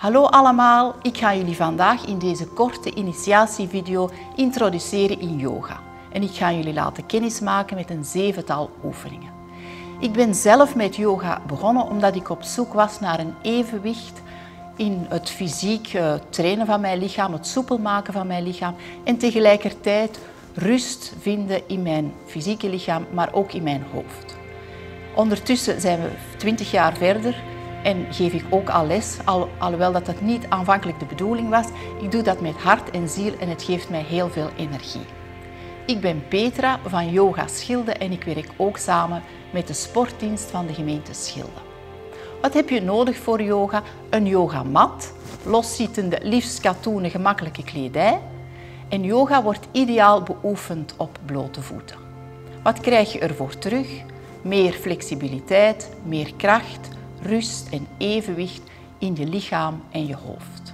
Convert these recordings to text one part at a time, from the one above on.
Hallo allemaal, ik ga jullie vandaag in deze korte initiatievideo introduceren in yoga. En ik ga jullie laten kennismaken met een 7-tal oefeningen. Ik ben zelf met yoga begonnen omdat ik op zoek was naar een evenwicht in het fysiek trainen van mijn lichaam, het soepel maken van mijn lichaam en tegelijkertijd rust vinden in mijn fysieke lichaam, maar ook in mijn hoofd. Ondertussen zijn we 20 jaar verder en geef ik ook al les, alhoewel dat niet aanvankelijk de bedoeling was. Ik doe dat met hart en ziel en het geeft mij heel veel energie. Ik ben Petra van Yoga Schilde en ik werk ook samen met de sportdienst van de gemeente Schilde. Wat heb je nodig voor yoga? Een yogamat, loszittende, liefst katoenen, gemakkelijke kledij. En yoga wordt ideaal beoefend op blote voeten. Wat krijg je ervoor terug? Meer flexibiliteit, meer kracht, rust en evenwicht in je lichaam en je hoofd.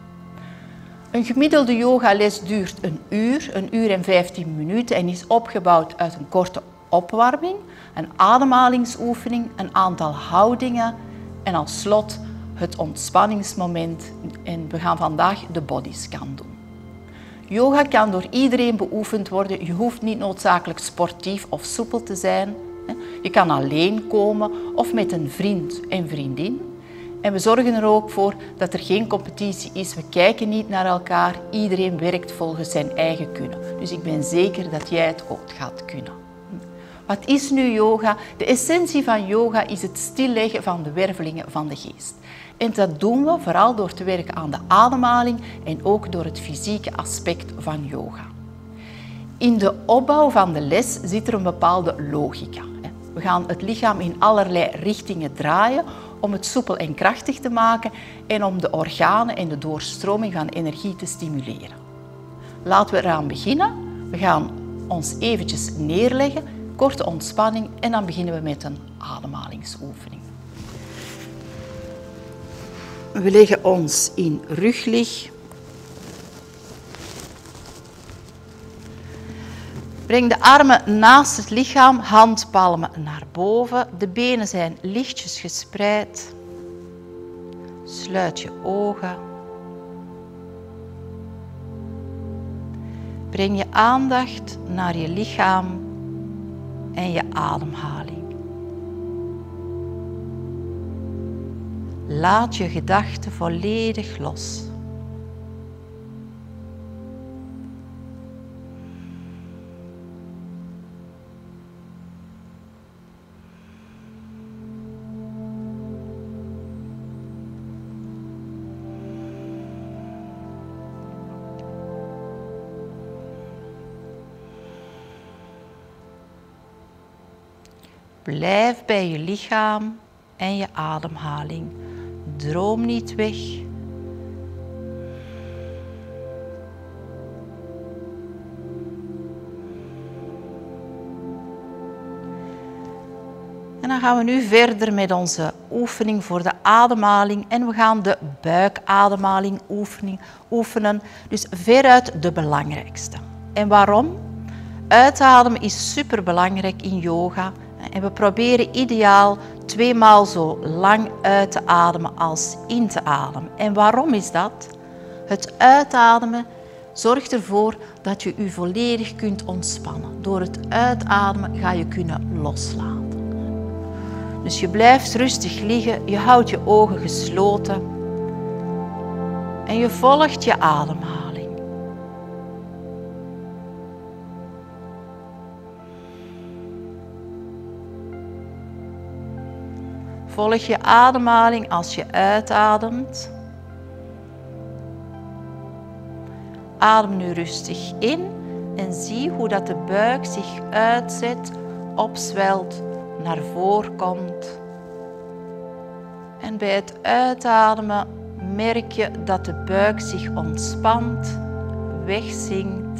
Een gemiddelde yogales duurt een uur en 15 minuten en is opgebouwd uit een korte opwarming, een ademhalingsoefening, een aantal houdingen en als slot het ontspanningsmoment. En we gaan vandaag de bodyscan doen. Yoga kan door iedereen beoefend worden. Je hoeft niet noodzakelijk sportief of soepel te zijn. Je kan alleen komen of met een vriend en vriendin. En we zorgen er ook voor dat er geen competitie is. We kijken niet naar elkaar. Iedereen werkt volgens zijn eigen kunnen. Dus ik ben zeker dat jij het ook gaat kunnen. Wat is nu yoga? De essentie van yoga is het stilleggen van de wervelingen van de geest. En dat doen we vooral door te werken aan de ademhaling en ook door het fysieke aspect van yoga. In de opbouw van de les zit er een bepaalde logica. We gaan het lichaam in allerlei richtingen draaien om het soepel en krachtig te maken en om de organen en de doorstroming van energie te stimuleren. Laten we eraan beginnen. We gaan ons eventjes neerleggen, korte ontspanning en dan beginnen we met een ademhalingsoefening. We leggen ons in ruglig. Breng de armen naast het lichaam, handpalmen naar boven. De benen zijn lichtjes gespreid. Sluit je ogen. Breng je aandacht naar je lichaam en je ademhaling. Laat je gedachten volledig los. Blijf bij je lichaam en je ademhaling. Droom niet weg. En dan gaan we nu verder met onze oefening voor de ademhaling. En we gaan de buikademhaling oefenen. Dus veruit de belangrijkste. En waarom? Uitademen is superbelangrijk in yoga. En we proberen ideaal 2 maal zo lang uit te ademen als in te ademen. En waarom is dat? Het uitademen zorgt ervoor dat je je volledig kunt ontspannen. Door het uitademen ga je kunnen loslaten. Dus je blijft rustig liggen, je houdt je ogen gesloten en je volgt je ademhaling. Volg je ademhaling als je uitademt. Adem nu rustig in en zie hoe dat de buik zich uitzet, opzwelt, naar voren komt. En bij het uitademen merk je dat de buik zich ontspant, wegzinkt.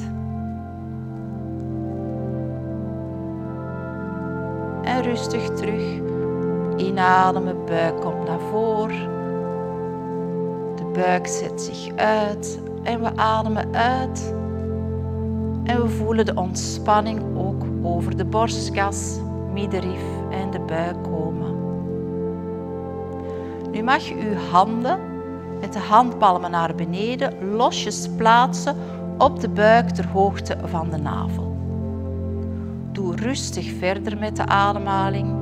En rustig terug. Inademen, buik komt naar voren. De buik zet zich uit en we ademen uit. En we voelen de ontspanning ook over de borstkas, middenrif en de buik komen. Nu mag je uw handen met de handpalmen naar beneden, losjes plaatsen op de buik ter hoogte van de navel. Doe rustig verder met de ademhaling.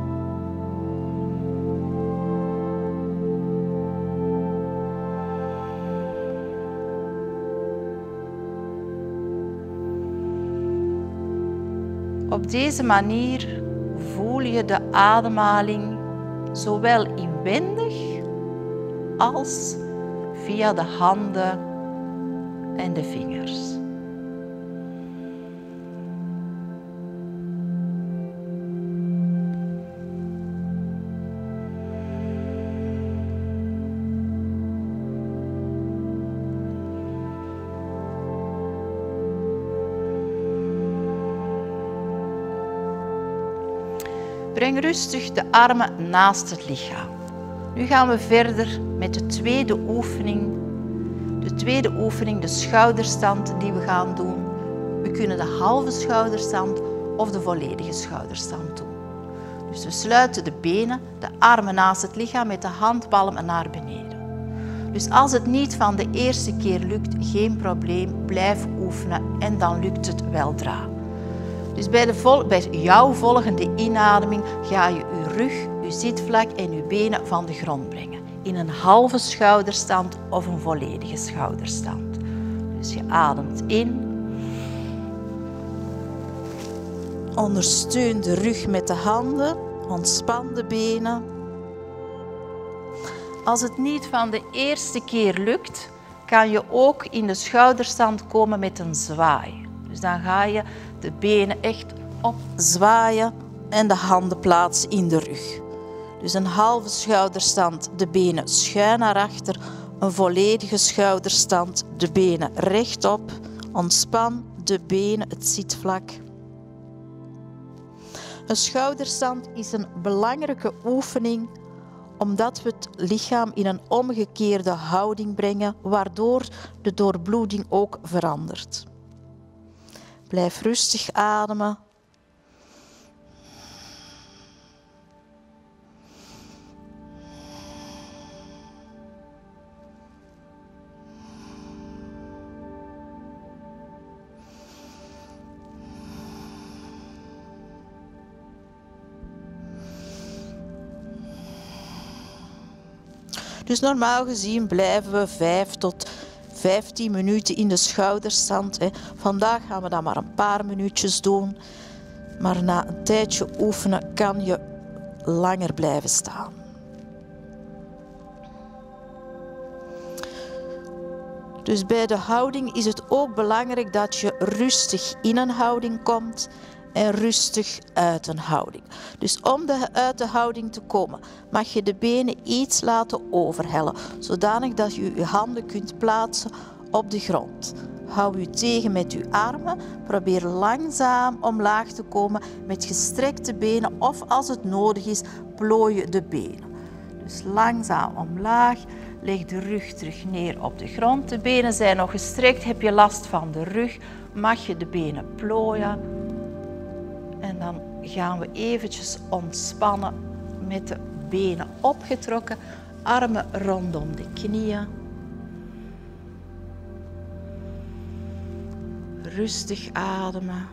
Op deze manier voel je de ademhaling zowel inwendig als via de handen en de vingers. Breng rustig de armen naast het lichaam. Nu gaan we verder met de tweede oefening. De tweede oefening, de schouderstand die we gaan doen. We kunnen de halve schouderstand of de volledige schouderstand doen. Dus we sluiten de benen, de armen naast het lichaam met de handpalmen naar beneden. Dus als het niet van de eerste keer lukt, geen probleem, blijf oefenen en dan lukt het weldra. Dus bij jouw volgende inademing ga je je rug, je zitvlak en je benen van de grond brengen. In een halve schouderstand of een volledige schouderstand. Dus je ademt in. Ondersteun de rug met de handen. Ontspan de benen. Als het niet van de eerste keer lukt, kan je ook in de schouderstand komen met een zwaai. Dus dan ga je de benen echt opzwaaien en de handen plaatsen in de rug. Dus een halve schouderstand, de benen schuin naar achter. Een volledige schouderstand, de benen rechtop. Ontspan de benen, het zitvlak. Een schouderstand is een belangrijke oefening omdat we het lichaam in een omgekeerde houding brengen, waardoor de doorbloeding ook verandert. Blijf rustig ademen. Dus normaal gezien blijven we 5 tot 15 minuten in de schouderstand. Vandaag gaan we dat maar een paar minuutjes doen. Maar na een tijdje oefenen kan je langer blijven staan. Dus bij de houding is het ook belangrijk dat je rustig in een houding komt en rustig uit een houding. Dus om uit de houding te komen, mag je de benen iets laten overhellen, zodanig dat je je handen kunt plaatsen op de grond. Hou je tegen met je armen, probeer langzaam omlaag te komen met gestrekte benen of als het nodig is, plooi je de benen. Dus langzaam omlaag, leg de rug terug neer op de grond. De benen zijn nog gestrekt, heb je last van de rug, mag je de benen plooien. En dan gaan we eventjes ontspannen met de benen opgetrokken, armen rondom de knieën. Rustig ademen.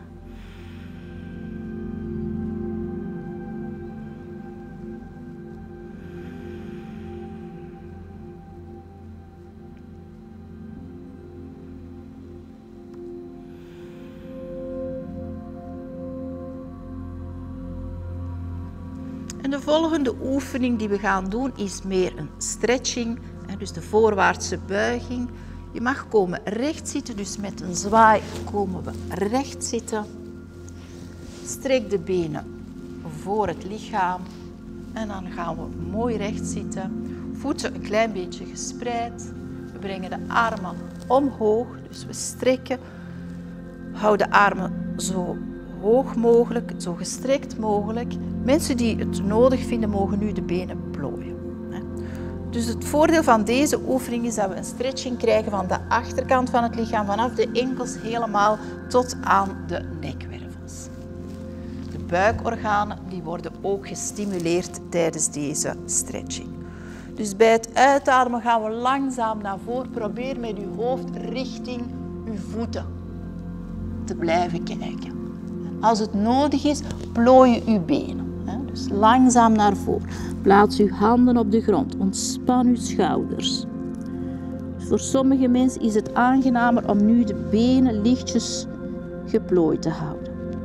En de volgende oefening die we gaan doen is meer een stretching, dus de voorwaartse buiging. Je mag komen recht zitten, dus met een zwaai komen we recht zitten. Strek de benen voor het lichaam en dan gaan we mooi recht zitten. Voeten een klein beetje gespreid. We brengen de armen omhoog, dus we strekken. Hou de armen zo hoog mogelijk, zo gestrekt mogelijk. Mensen die het nodig vinden, mogen nu de benen plooien. Dus het voordeel van deze oefening is dat we een stretching krijgen van de achterkant van het lichaam, vanaf de enkels helemaal tot aan de nekwervels. De buikorganen die worden ook gestimuleerd tijdens deze stretching. Dus bij het uitademen gaan we langzaam naar voren. Probeer met uw hoofd richting uw voeten te blijven kijken. Als het nodig is, plooi uw benen. Dus langzaam naar voren. Plaats uw handen op de grond. Ontspan uw schouders. Voor sommige mensen is het aangenamer om nu de benen lichtjes geplooid te houden.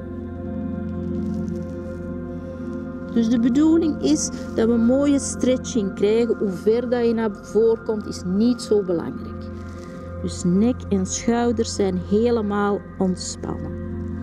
Dus de bedoeling is dat we een mooie stretching krijgen. Hoe ver dat je naar voren komt is niet zo belangrijk. Dus nek en schouders zijn helemaal ontspannen.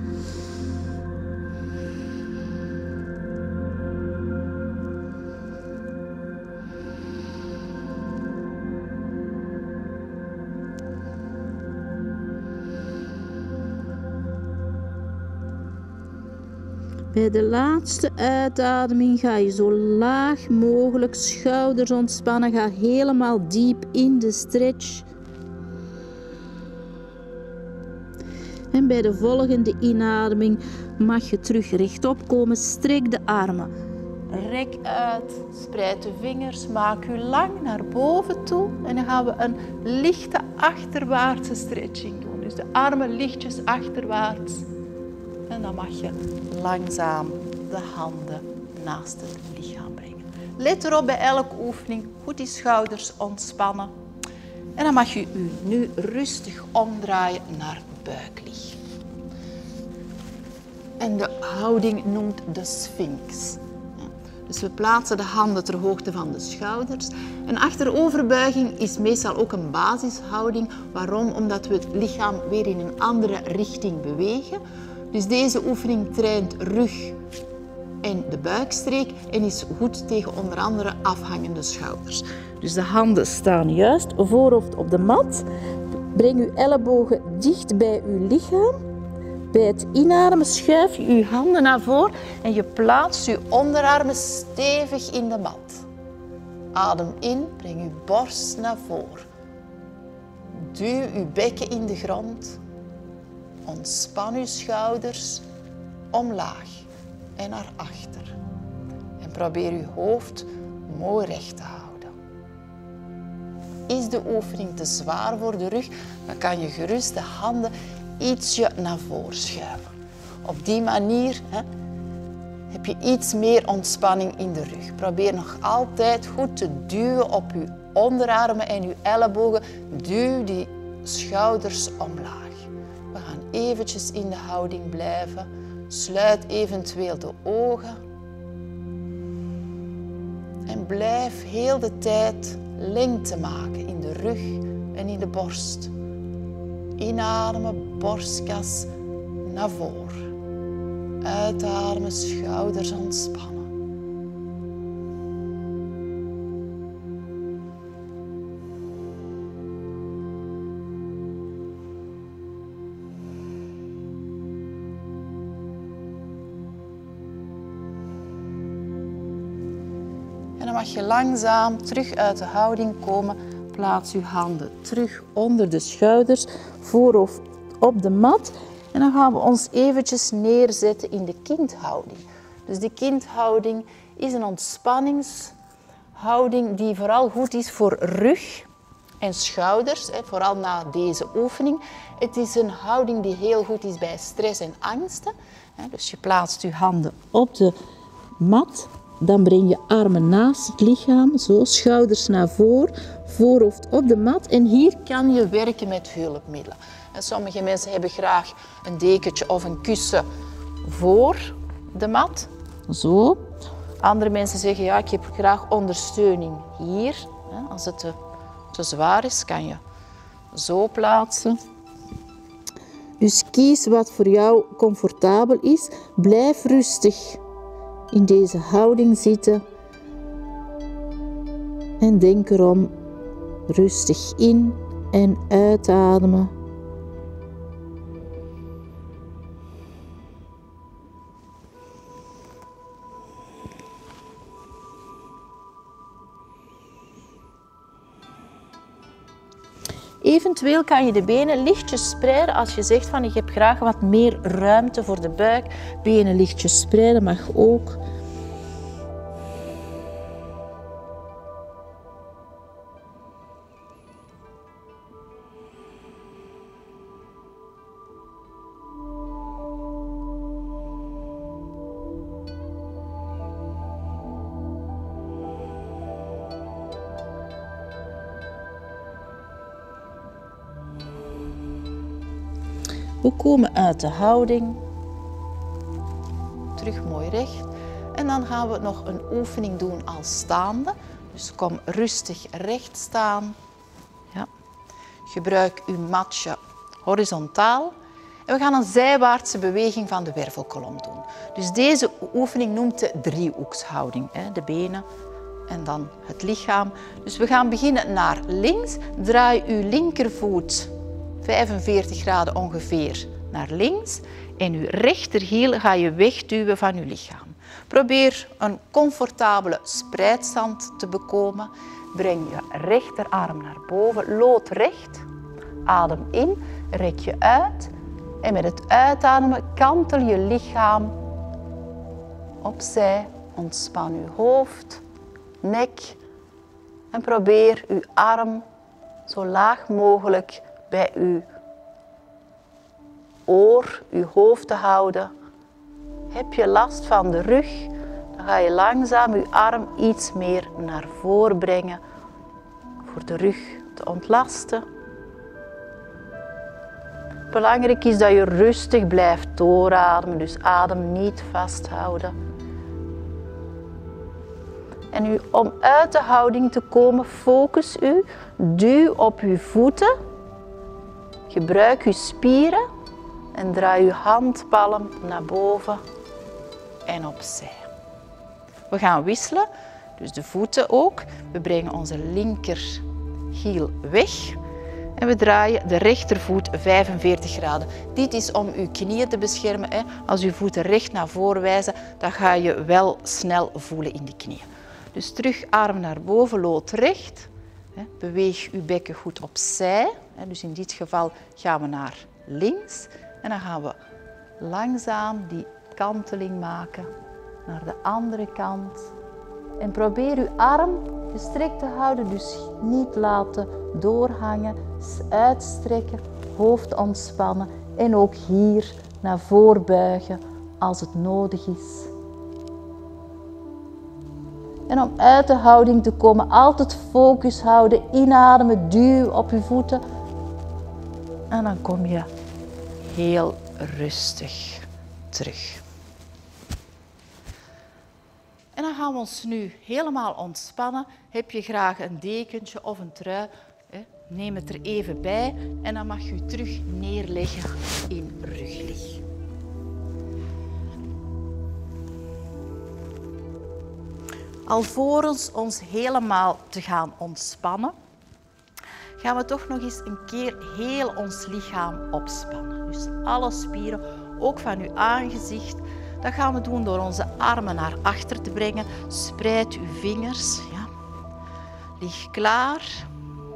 Bij de laatste uitademing ga je zo laag mogelijk schouders ontspannen. Ga helemaal diep in de stretch. En bij de volgende inademing mag je terug rechtop komen. Strek de armen. Rek uit. Spreid de vingers. Maak u lang naar boven toe. En dan gaan we een lichte achterwaartse stretching doen. Dus de armen lichtjes achterwaarts. En dan mag je langzaam de handen naast het lichaam brengen. Let erop bij elke oefening goed die schouders ontspannen. En dan mag je u nu rustig omdraaien naar buiklig. En de houding noemt de Sphinx. Dus we plaatsen de handen ter hoogte van de schouders. Een achteroverbuiging is meestal ook een basishouding. Waarom? Omdat we het lichaam weer in een andere richting bewegen. Dus deze oefening traint rug en de buikstreek en is goed tegen onder andere afhangende schouders. Dus de handen staan juist, voorhoofd op de mat. Breng uw ellebogen dicht bij uw lichaam. Bij het inademen schuif je uw handen naar voren en je plaatst uw onderarmen stevig in de mat. Adem in, breng uw borst naar voren. Duw uw bekken in de grond. Ontspan uw schouders omlaag en naar achter. En probeer uw hoofd mooi recht te houden. Is de oefening te zwaar voor de rug, dan kan je gerust de handen ietsje naar voren schuiven. Op die manier heb je iets meer ontspanning in de rug. Probeer nog altijd goed te duwen op uw onderarmen en uw ellebogen. Duw die schouders omlaag. We gaan eventjes in de houding blijven. Sluit eventueel de ogen. En blijf heel de tijd lengte maken in de rug en in de borst. Inademen, borstkas naar voren. Uitademen, schouders ontspannen. En dan mag je langzaam terug uit de houding komen. Plaats je handen terug onder de schouders, voorhoofd op de mat. En dan gaan we ons eventjes neerzetten in de kindhouding. Dus de kindhouding is een ontspanningshouding die vooral goed is voor rug en schouders, vooral na deze oefening. Het is een houding die heel goed is bij stress en angsten. Dus je plaatst je handen op de mat. Dan breng je armen naast het lichaam, zo, schouders naar voren, voorhoofd op de mat. En hier kan je werken met hulpmiddelen. En sommige mensen hebben graag een dekentje of een kussen voor de mat, zo. Andere mensen zeggen, ja, ik heb graag ondersteuning hier. Als het te zwaar is, kan je zo plaatsen. Dus kies wat voor jou comfortabel is. Blijf rustig in deze houding zitten en denk erom rustig in en uitademen. Eventueel kan je de benen lichtjes spreiden als je zegt van ik heb graag wat meer ruimte voor de buik. Benen lichtjes spreiden mag ook. We komen uit de houding. Terug mooi recht. En dan gaan we nog een oefening doen als staande. Dus kom rustig recht staan. Ja. Gebruik uw matje horizontaal. En we gaan een zijwaartse beweging van de wervelkolom doen. Dus deze oefening noemt de driehoekshouding. De benen en dan het lichaam. Dus we gaan beginnen naar links. Draai uw linkervoet 45 graden ongeveer naar links. En uw rechterhiel ga je wegduwen van uw lichaam. Probeer een comfortabele spreidstand te bekomen. Breng je rechterarm naar boven, loodrecht. Adem in, rek je uit. En met het uitademen kantel je lichaam opzij. Ontspan uw hoofd, nek. En probeer uw arm zo laag mogelijk bij uw oor, uw hoofd te houden. Heb je last van de rug, dan ga je langzaam uw arm iets meer naar voren brengen voor de rug te ontlasten. Belangrijk is dat je rustig blijft doorademen, dus adem niet vasthouden. En nu, om uit de houding te komen, focus u, duw op uw voeten, gebruik uw spieren en draai uw handpalm naar boven en opzij. We gaan wisselen, dus de voeten ook. We brengen onze linkerhiel weg. En we draaien de rechtervoet 45 graden. Dit is om uw knieën te beschermen. Als uw voeten recht naar voren wijzen, dan ga je wel snel voelen in de knieën. Dus terug arm naar boven, loodrecht. Beweeg uw bekken goed opzij. Dus in dit geval gaan we naar links. En dan gaan we langzaam die kanteling maken naar de andere kant. En probeer uw arm gestrekt te houden, dus niet laten doorhangen. Uitstrekken, hoofd ontspannen en ook hier naar voren buigen als het nodig is. En om uit de houding te komen, altijd focus houden, inademen, duw op je voeten. En dan kom je heel rustig terug. En dan gaan we ons nu helemaal ontspannen. Heb je graag een dekentje of een trui, neem het er even bij en dan mag je terug neerleggen in ruglig. Alvorens ons helemaal te gaan ontspannen, gaan we toch nog eens een keer heel ons lichaam opspannen. Dus alle spieren, ook van uw aangezicht. Dat gaan we doen door onze armen naar achter te brengen. Spreid uw vingers. Ja. Lig klaar.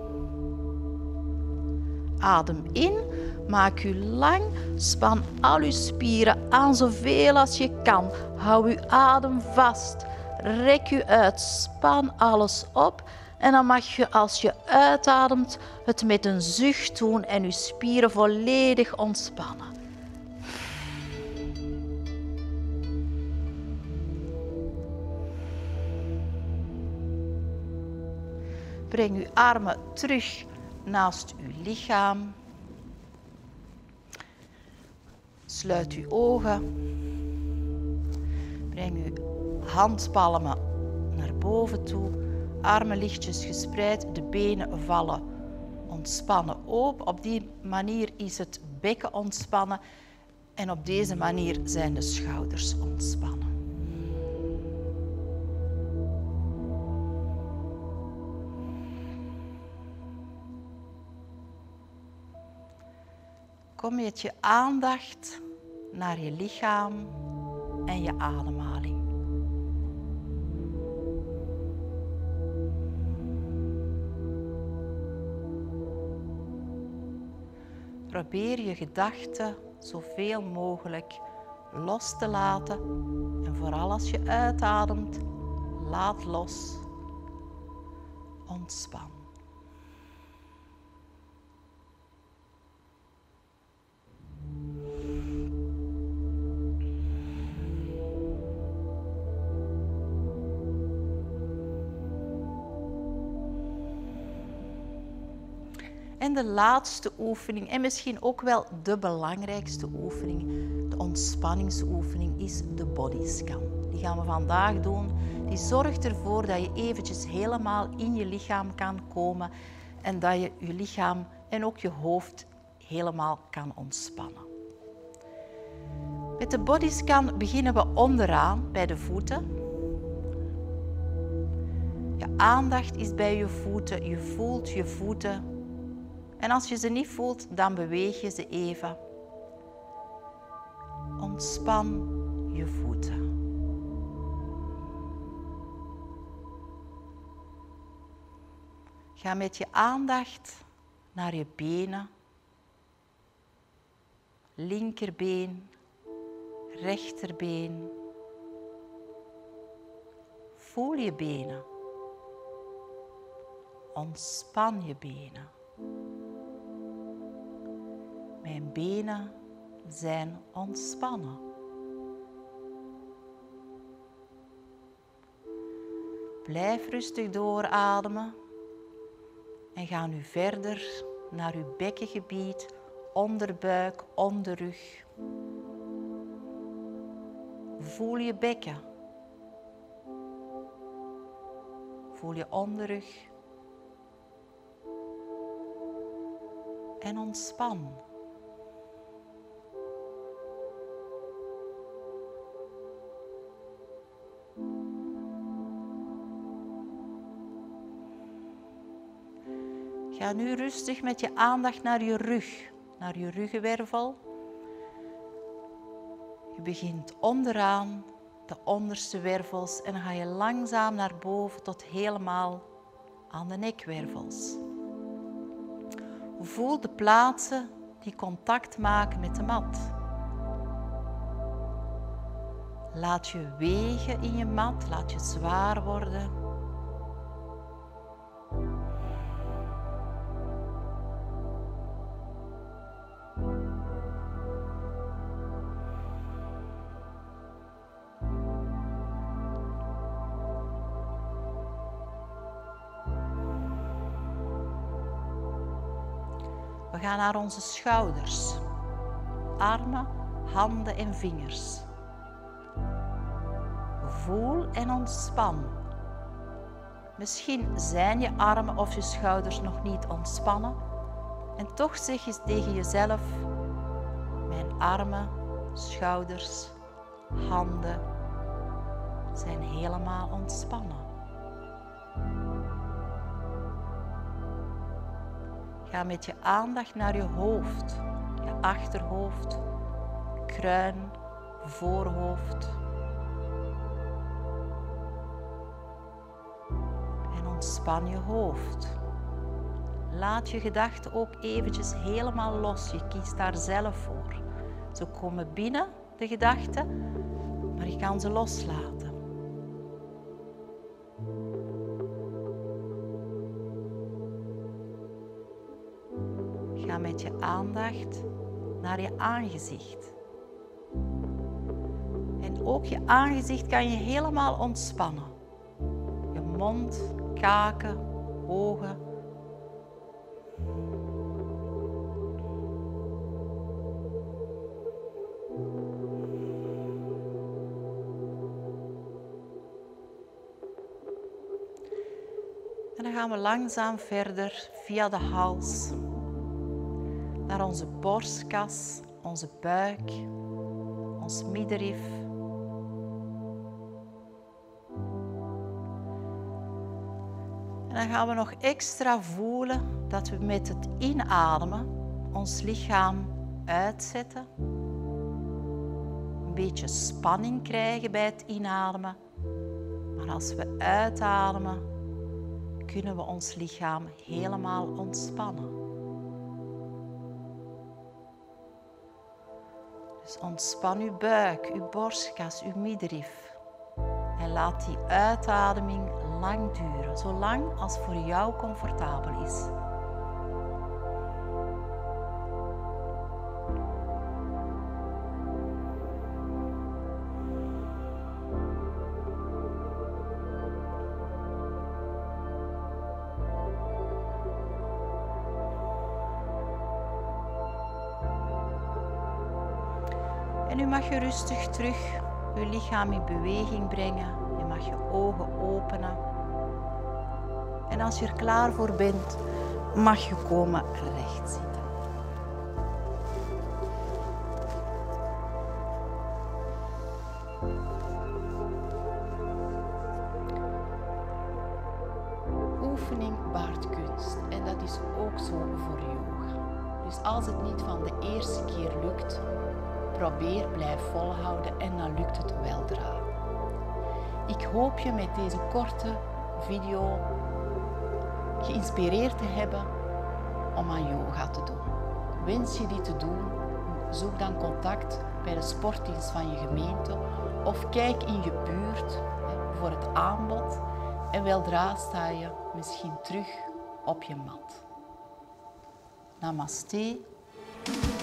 Adem in. Maak u lang. Span al uw spieren aan zoveel als je kan. Hou uw adem vast. Rek u uit. Span alles op. En dan mag je, als je uitademt, het met een zucht doen en uw spieren volledig ontspannen. Breng uw armen terug naast uw lichaam. Sluit uw ogen. Breng uw handpalmen naar boven toe. Armen lichtjes gespreid, de benen vallen ontspannen open. Op die manier is het bekken ontspannen en op deze manier zijn de schouders ontspannen. Kom met je aandacht naar je lichaam en je ademhaling. Probeer je gedachten zoveel mogelijk los te laten. En vooral als je uitademt, laat los. Ontspan. En de laatste oefening, en misschien ook wel de belangrijkste oefening, de ontspanningsoefening, is de bodyscan. Die gaan we vandaag doen. Die zorgt ervoor dat je eventjes helemaal in je lichaam kan komen en dat je je lichaam en ook je hoofd helemaal kan ontspannen. Met de bodyscan beginnen we onderaan bij de voeten. Je aandacht is bij je voeten, je voelt je voeten. En als je ze niet voelt, dan beweeg je ze even. Ontspan je voeten. Ga met je aandacht naar je benen. Linkerbeen, rechterbeen. Voel je benen. Ontspan je benen. Mijn benen zijn ontspannen. Blijf rustig doorademen en ga nu verder naar uw bekkengebied, onderbuik, onderrug. Voel je bekken. Voel je onderrug. En ontspan. Ga nu rustig met je aandacht naar je rug, naar je ruggenwervel. Je begint onderaan de onderste wervels en dan ga je langzaam naar boven tot helemaal aan de nekwervels. Voel de plaatsen die contact maken met de mat. Laat je wegen in je mat, laat je zwaar worden. We gaan naar onze schouders, armen, handen en vingers. Voel en ontspan. Misschien zijn je armen of je schouders nog niet ontspannen en toch zeg je tegen jezelf: mijn armen, schouders, handen zijn helemaal ontspannen. Ga met je aandacht naar je hoofd, je achterhoofd, kruin, voorhoofd. En ontspan je hoofd. Laat je gedachten ook eventjes helemaal los. Je kiest daar zelf voor. Ze komen binnen, de gedachten, maar je kan ze loslaten. Ga met je aandacht naar je aangezicht. En ook je aangezicht kan je helemaal ontspannen. Je mond, kaken, ogen. En dan gaan we langzaam verder via de hals naar onze borstkas, onze buik, ons middenrif. En dan gaan we nog extra voelen dat we met het inademen ons lichaam uitzetten. Een beetje spanning krijgen bij het inademen. Maar als we uitademen, kunnen we ons lichaam helemaal ontspannen. Dus ontspan uw buik, uw borstkas, uw middenrif. En laat die uitademing lang duren, zo lang als voor jou comfortabel is. En nu mag je rustig terug je lichaam in beweging brengen. Je mag je ogen openen. En als je er klaar voor bent, mag je komen recht zitten. Oefening baart kunst en dat is ook zo voor yoga. Dus als het niet van de eerste keer lukt, probeer, blijf volhouden en dan lukt het weldra. Ik hoop je met deze korte video geïnspireerd te hebben om aan yoga te doen. Wens je dit te doen, zoek dan contact bij de sportdienst van je gemeente of kijk in je buurt voor het aanbod en weldra sta je misschien terug op je mat. Namaste.